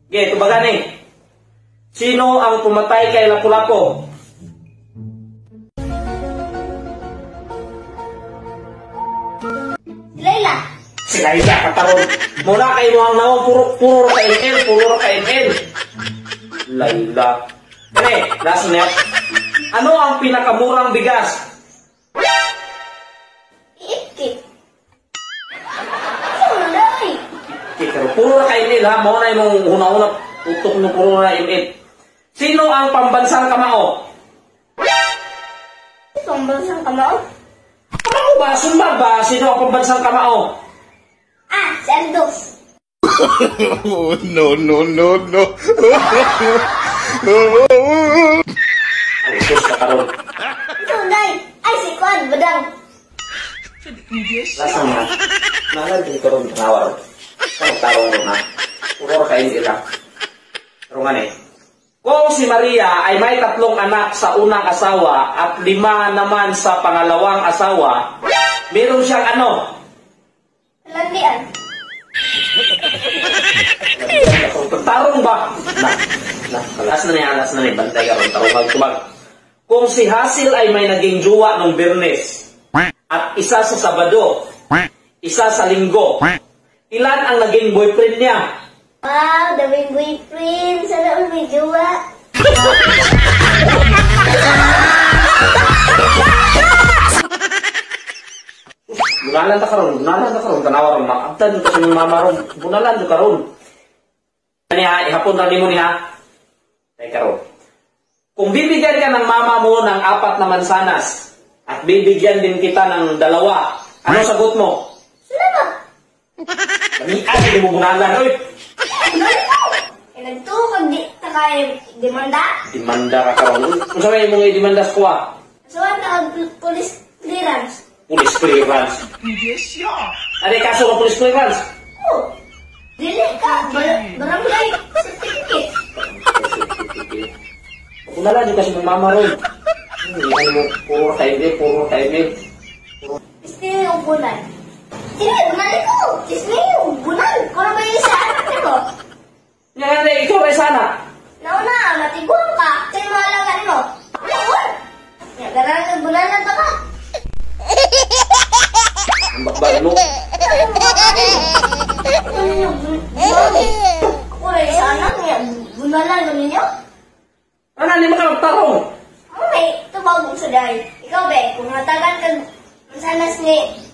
Okay, ito ba gani? Sino ang pumatay kay Lapu-Lapu? Layla. Si Layla, kataron. Muna kayo mo ang nawang puro ka ML, puro ka ML. Layla. Kani, last na. Ano ang pinakamurang bigas? Iikit. Ano na eh? Pero puro ka ML ha, mo na yung una-una utok mo puro na ML. Sino ang pambansang kamao? Pambansang kamao? Kamao ba? Sumbag ba? Sino ang pambansang kamao? Ah, si Aldos. No. Aldos ka karon. Ito, Day. Ay, si Kwan, Badang. Lasa mo na. Nalang din karon tanawar. Ano tarong mo na? Puro ka ML ha. Pero nga kung si Maria ay may 3 anak sa unang asawa at 5 naman sa pangalawang asawa, meron siyang ano? Landian. Tarong ba? Alas na niya, bantay ka ron, tarong tubag. Kung si Hasil ay may naging jowa nung Biyernes at isa sa Sabado, isa sa Linggo, ilan ang naging boyfriend niya? Wow, daming boyfriend. Sana all may jowa. Bunalan ta karon, tanawa ron, makabtan ko sa mga mama ron, bunalan ta karon. Ani ha, ihapon na nimo ni ha. Tay karon. Kung bibigyan ka ng mama mo ng 4 na mansanas at bibigyan din kita ng 2, ano sagot mo? Salamat. Lamian, hindi mo bunalan, oy. Nagtukag di takay demanda. Demanda ka karon. Kung sa may mong demanda sa kuha? So, ang police clearance. Police clearance. Yes, yeah. Ano yung kaso ng police clearance? Oh, dili ka. Barangay certificate. Bunalan yung kasi mong mama ron. Ano mo, puro time. Gusto niyo yung bulan. Sige, bulan ko. Gusto niyo yung bulan. Kung ba yung sa anak niyo? Nga nga, ikaw ay sana. Nauna, matiguan ka. Sa'yo mga alagaan mo. Naon. Nagaran ng bulanan pa ka. Ang bakbal mo. Ako rin sa anak niya. Bunalan mo ninyo? Ano, hindi makalagtarong. Okay, tumawag sa dahi. Ikaw, be, kung natagan ka sanas ni